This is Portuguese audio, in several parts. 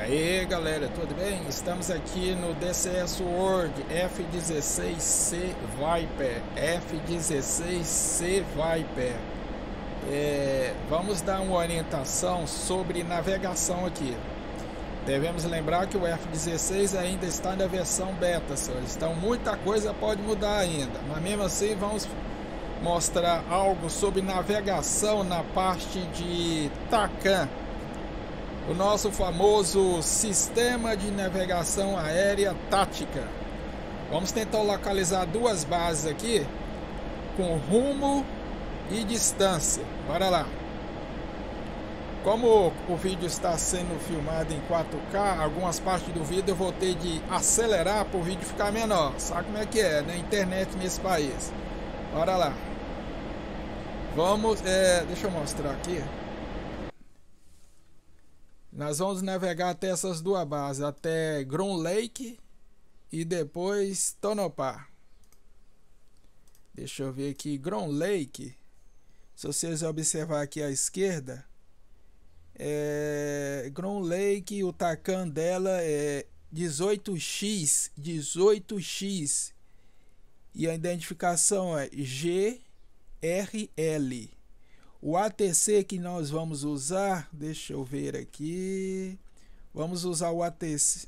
Aê galera, tudo bem? Estamos aqui no DCS World F16C Viper. F16C Viper. Vamos dar uma orientação sobre navegação aqui. Devemos lembrar que o F16 ainda está na versão beta, senhores. Então muita coisa pode mudar ainda. Mas mesmo assim vamos mostrar algo sobre navegação na parte de TACAN. O nosso famoso sistema de navegação aérea tática. Vamos tentar localizar duas bases aqui com rumo e distância. Bora lá. Como o vídeo está sendo filmado em 4K, algumas partes do vídeo eu vou ter de acelerar para o vídeo ficar menor. Sabe como é que é, né? Internet nesse país. Bora lá. Vamos, deixa eu mostrar aqui. Nós vamos navegar até essas duas bases, até Groom Lake e depois Tonopah. Deixa eu ver aqui, Groom Lake. Se vocês observar aqui à esquerda, Groom Lake, o TACAN dela é 18X, 18X. E a identificação é GRL. O ATC que nós vamos usar, deixa eu ver aqui, vamos usar o ATC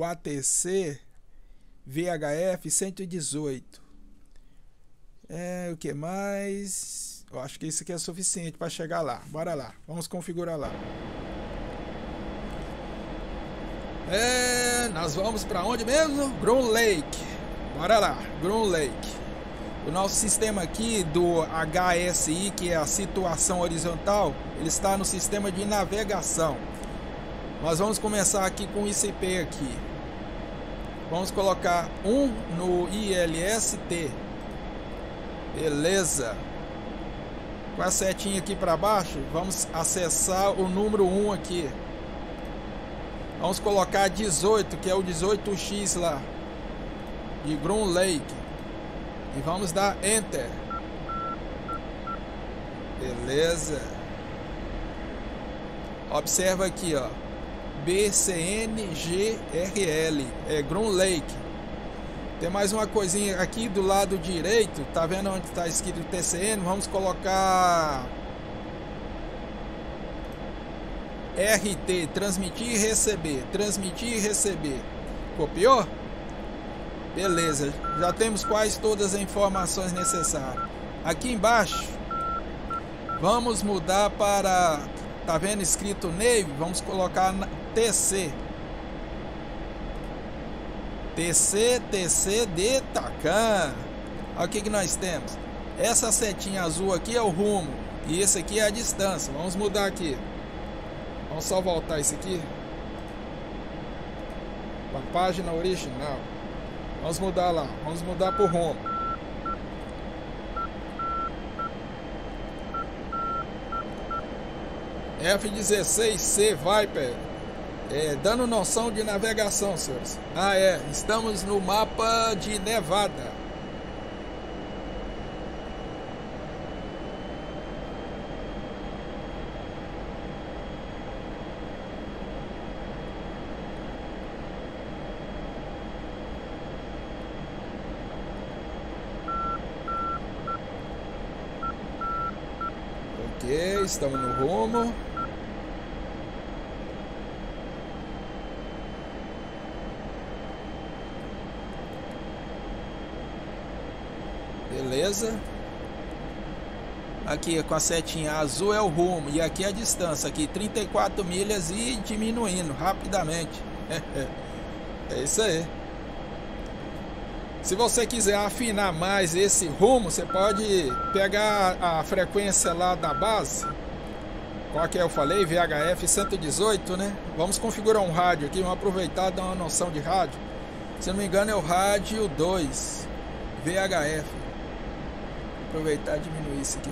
VHF 118. O que mais? Eu acho que isso aqui é suficiente para chegar lá. Bora lá, vamos configurar lá. Nós vamos para onde mesmo? Groom Lake. Bora lá, Groom Lake. O nosso sistema aqui do HSI, que é a situação horizontal, ele está no sistema de navegação. Nós vamos começar aqui com o ICP aqui. Vamos colocar 1 no ILST. Beleza. Com a setinha aqui para baixo, vamos acessar o número 1 aqui. Vamos colocar 18, que é o 18X lá, de Groom Lake. E vamos dar Enter. Beleza. Observa aqui, ó. BCNGRL. É Groom Lake. Tem mais uma coisinha aqui do lado direito. Tá vendo onde está escrito TCN? Vamos colocar RT. Transmitir e receber. Transmitir e receber. Copiou? Beleza, já temos quase todas as informações necessárias. Aqui embaixo, vamos mudar para, tá vendo escrito Navy? Vamos colocar TC. TC de TACAN. Olha o que nós temos. Essa setinha azul aqui é o rumo e esse aqui é a distância. Vamos mudar aqui. Vamos só voltar isso aqui para a página original. Vamos mudar lá, vamos mudar para o rumo. F16C Viper. Dando noção de navegação, senhores. Estamos no mapa de Nevada. Estamos no rumo. Beleza. Aqui com a setinha azul é o rumo e aqui é a distância, aqui 34 milhas e diminuindo rapidamente. É isso aí. Se você quiser afinar mais esse rumo, você pode pegar a frequência lá da base. Qual que é? Eu falei, VHF 118, né? Vamos configurar um rádio aqui, vamos aproveitar e dar uma noção de rádio. Se não me engano é o rádio 2 VHF. Aproveitar e diminuir isso aqui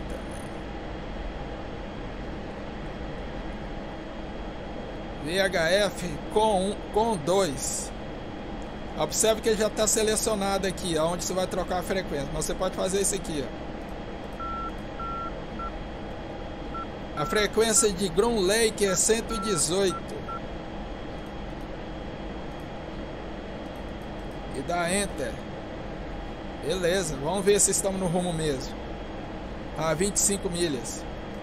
também. VHF com 2. Observe que ele já está selecionado aqui, onde você vai trocar a frequência. Mas você pode fazer isso aqui, ó. A frequência de Groom Lake é 118. dá Enter. Beleza, vamos ver se estamos no rumo mesmo. A 25 milhas.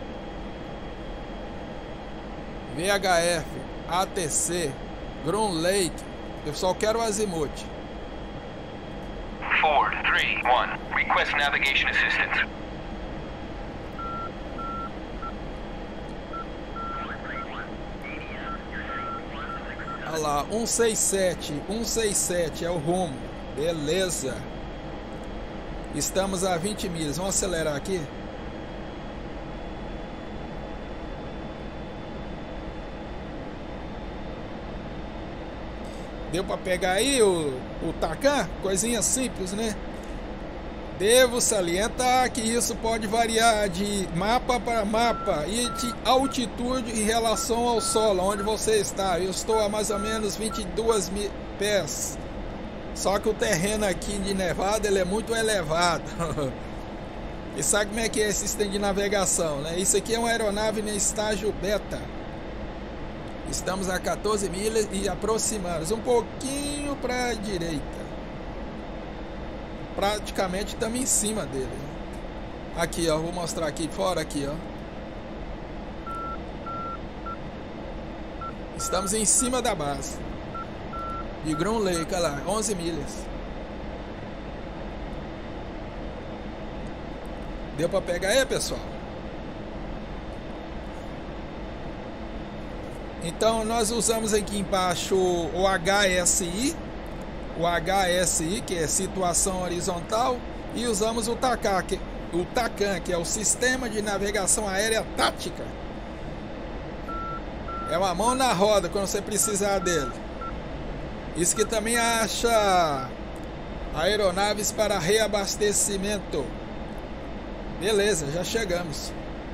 VHF, ATC, Groom Lake. Eu só quero o azimuth. Ford 3-1, request navigation assistance. Olha lá, 167 é o rumo. Beleza. Estamos a 20 milhas. Vamos acelerar aqui. Deu para pegar aí o Tacan? Coisinha simples, né? Devo salientar que isso pode variar de mapa para mapa e de altitude em relação ao solo onde você está. Eu estou a mais ou menos 22 mil pés. Só que o terreno aqui de Nevada ele é muito elevado. E sabe como é que é esse sistema de navegação, né? Isso aqui é uma aeronave em estágio beta. Estamos a 14 milhas e aproximamos um pouquinho para a direita. Praticamente estamos em cima dele. Aqui, ó, vou mostrar aqui fora aqui, ó. Estamos em cima da base de Groom Lake, olha lá, 11 milhas. Deu para pegar aí, pessoal? Então nós usamos aqui embaixo o HSI, que é situação horizontal, e usamos o TACAN, que é o Sistema de Navegação Aérea Tática. É uma mão na roda quando você precisar dele. Isso que também acha aeronaves para reabastecimento. Beleza, já chegamos.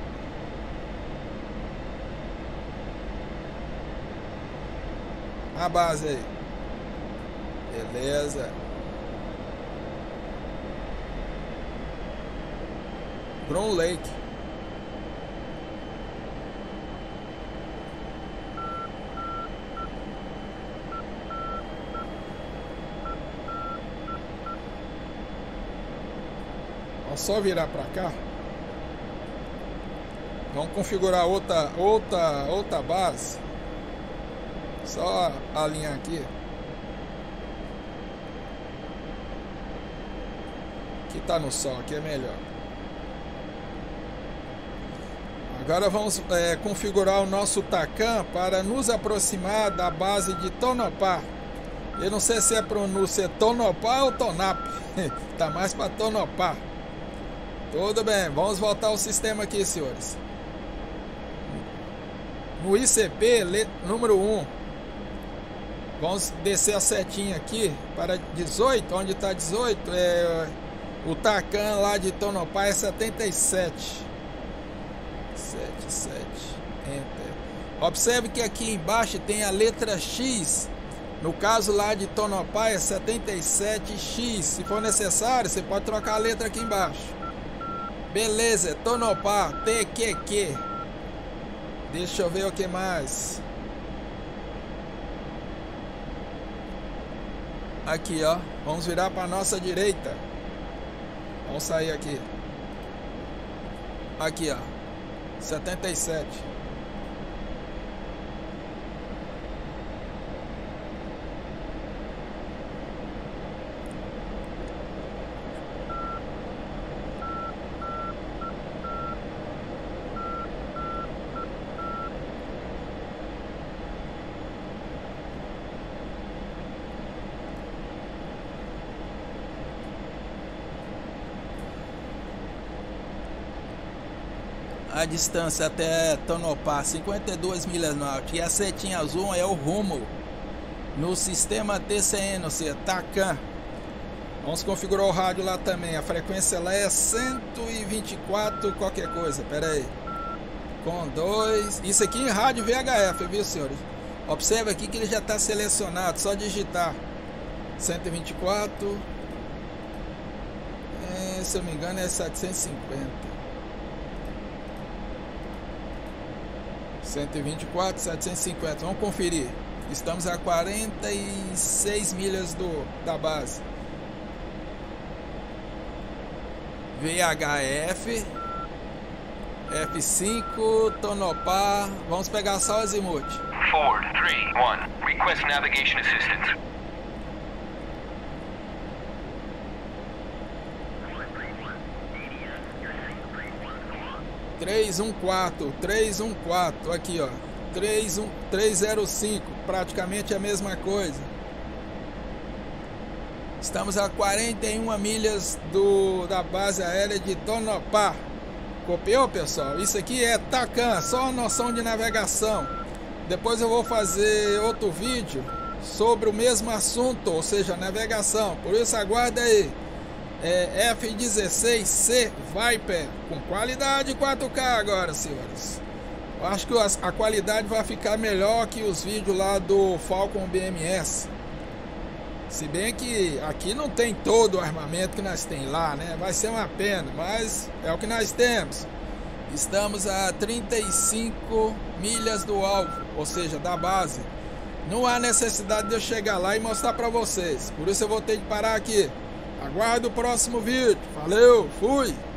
A base aí. Beleza. Groom Lake. Vamos só virar para cá. Vamos configurar outra base. Só alinhar aqui. Aqui tá no sol, aqui é melhor. Agora vamos configurar o nosso TACAN para nos aproximar da base de Tonopah. Eu não sei se é pronúncia Tonopah ou Tonap. Tá mais para Tonopah. Tudo bem, vamos voltar ao sistema aqui, senhores. No ICP, número 1. Vamos descer a setinha aqui para 18, onde está 18, o TACAN lá de Tonopah é 77. 77, Enter. Observe que aqui embaixo tem a letra X, no caso lá de Tonopah é 77X, se for necessário você pode trocar a letra aqui embaixo. Beleza, Tonopah, TQQ. Deixa eu ver o que mais. Aqui, ó. Vamos virar para nossa direita. Vamos sair aqui. Aqui, ó. 77. A distância até Tonopah, 52 milhas náuticas. E a setinha azul é o rumo no sistema TCN, ou seja, TACAN. Vamos configurar o rádio lá também. A frequência lá é 124 qualquer coisa. Pera aí. Com 2. Isso aqui em rádio VHF, viu, senhores? Observe aqui que ele já está selecionado. Só digitar 124. Se eu não me engano é 750. 124, 750. Vamos conferir. Estamos a 46 milhas da base. VHF, F5, Tonopah. Vamos pegar só o azimuth. 431, request navigation assistance. Três um quatro, aqui ó, 305, praticamente a mesma coisa. Estamos a 41 milhas da base aérea de Tonopah. Copiou, pessoal? Isso aqui é TACAN, só a noção de navegação. Depois eu vou fazer outro vídeo sobre o mesmo assunto, ou seja, navegação. Por isso aguarda aí. F-16C Viper com qualidade 4K agora, senhores. Eu acho que a qualidade vai ficar melhor que os vídeos lá do Falcon BMS. Se bem que aqui não tem todo o armamento que nós tem lá, né? Vai ser uma pena, mas é o que nós temos. Estamos a 35 milhas do alvo, ou seja, da base. Não há necessidade de eu chegar lá e mostrar para vocês. Por isso eu vou ter que parar aqui. Aguardo o próximo vídeo. Valeu, fui!